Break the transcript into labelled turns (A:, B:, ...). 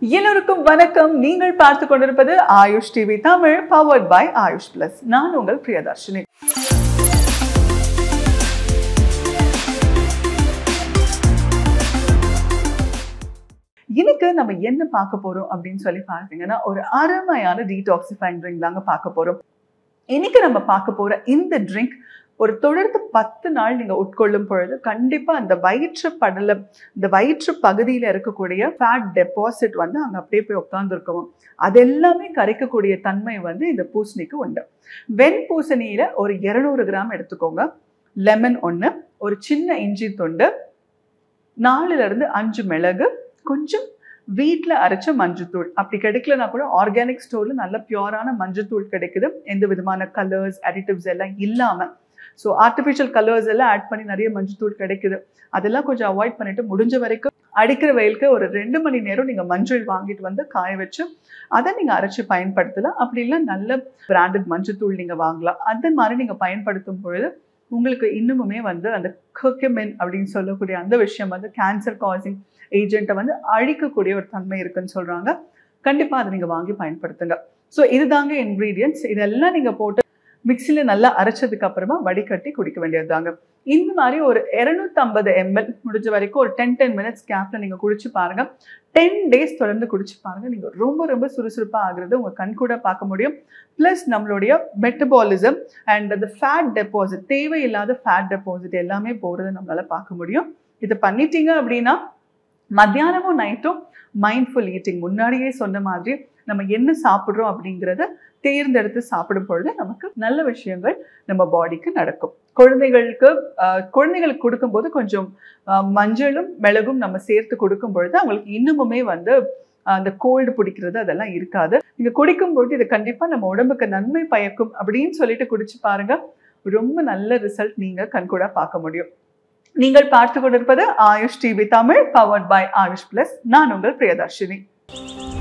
A: எல்லோருக்கும் வணக்கம். நீங்கள் பார்த்து கொண்டிருப்பது Ayush TV Tamil, powered by Ayush plus. நான் உங்கள் பிரியதர்ஷினி. இன்னைக்கு நம்ம என்ன பார்க்க போறோம் அப்படின்னு சொல்லி பார்த்தீங்கன்னா, ஒரு அருமையான டீடாக்சிஃபைங் ட்ரிங்க் தாங்க பார்க்க போறோம். இன்னைக்கு நம்ம பார்க்க போற இந்த ட்ரிங்க் ஒரு தொடர்ந்து 10 நாள் நீங்க உட்கொள்ளும் பொழுது கண்டிப்பா அந்த வயிற்று படலம், இந்த வயிற்று பகுதியில இருக்கக்கூடிய ஃபேட் டெபாசிட் வந்து அங்க அப்படியே போய் உட்கார்ந்துருக்கும். அது எல்லாமே கரைக்கக்கூடிய தன்மை வந்து இந்த பூசணிக்கு உண்டு. வெண்பூசணியில ஒரு 200 கிராம் எடுத்துக்கோங்க. லெமன் 1, ஒரு சின்ன இஞ்சி துண்டு, 4 இருந்து 5 மிளகு, கொஞ்சம் வீட்டில் அரைச்ச மஞ்சத்தூள். அப்படி கிடைக்கலனா கூட ஆர்கானிக் ஸ்டோர்ல நல்ல பியூரான மஞ்சத்தூள் கிடைக்குது, எந்த விதமான கலர்ஸ் அடிட்டிவ்ஸ் எல்லாம் இல்லாம. ஸோ ஆர்டிஃபிஷியல் கலர்ஸ் எல்லாம் ஆட் பண்ணி நிறைய மஞ்சத்தூள் கிடைக்குது. அதெல்லாம் கொஞ்சம் அவாய்ட் பண்ணிட்டு முடிஞ்ச வரைக்கும் அடிக்கிற வெயிலுக்கு ஒரு 2 மணி நேரம் நீங்க மஞ்சள் வாங்கிட்டு வந்து காய வச்சு அதை நீங்க அரைச்சி பயன்படுத்தலாம். அப்படி இல்லை நல்ல பிராண்டட் மஞ்சத்தூள் நீங்க வாங்கலாம். அந்த மாதிரி நீங்க பயன்படுத்தும் பொழுது உங்களுக்கு இன்னுமுமே வந்து அந்த கர்குமின் அப்படின்னு சொல்லக்கூடிய அந்த விஷயம் வந்து கேன்சர் காசிங் ஏஜென்ட்டை வந்து அழிக்கக்கூடிய ஒரு தன்மை இருக்குன்னு சொல்றாங்க. கண்டிப்பா அதை நீங்க வாங்கி பயன்படுத்துங்க. ஸோ இதுதாங்க இன்கிரீடியன்ட்ஸ். இதெல்லாம் நீங்க போட்டு மிக்சியில நல்லா அரைச்சதுக்கு அப்புறமா வடிகட்டி குடிக்க வேண்டியது தாங்க. இந்த மாதிரி ஒரு 250 ml முடிஞ்ச வரைக்கும் ஒரு 10 மினிட்ஸ் கேப்ல நீங்க குடிச்சு பாருங்க. 10 டேஸ் தொடர்ந்து குடிச்சு பாருங்க. நீங்க ரொம்ப ரொம்ப சுறுசுறுப்பா ஆகுறது உங்க கண் கூட பார்க்க முடியும். பிளஸ் நம்மளுடைய மெட்டபாலிசம் அண்ட் அந்த ஃபேட் டெபாசிட், தேவையில்லாத ஃபேட் டெபாசிட் எல்லாமே போறதை நம்மளால பார்க்க முடியும். இதை பண்ணிட்டீங்க அப்படின்னா மத்தியானமும் நைட்டும் மைண்ட்ஃபுல் ஈட்டிங், முன்னாடியே சொன்ன மாதிரி நம்ம என்ன சாப்பிட்றோம் அப்படிங்கிறத தேர்ந்தெடுத்து சாப்பிடும் பொழுது நமக்கு நல்ல விஷயங்கள் நம்ம பாடிக்கு நடக்கும். குழந்தைகளுக்கு கொடுக்கும்போது கொஞ்சம் மஞ்சளும் மிளகும் நம்ம சேர்த்து கொடுக்கும் பொழுது அவங்களுக்கு இன்னுமுமே வந்து அந்த கோல்டு பிடிக்கிறது அதெல்லாம் இருக்காது. நீங்க குடிக்கும்போது இது கண்டிப்பா நம்ம உடம்புக்கு நன்மை பயக்கும் அப்படின்னு சொல்லிட்டு குடிச்சு பாருங்க. ரொம்ப நல்ல ரிசல்ட் நீங்க கண்கூடா பார்க்க முடியும். நீங்கள் பார்த்து கொண்டிருப்பது Ayush TV Tamil, powered by Ayush plus. நான் உங்கள் பிரியதர்ஷினி.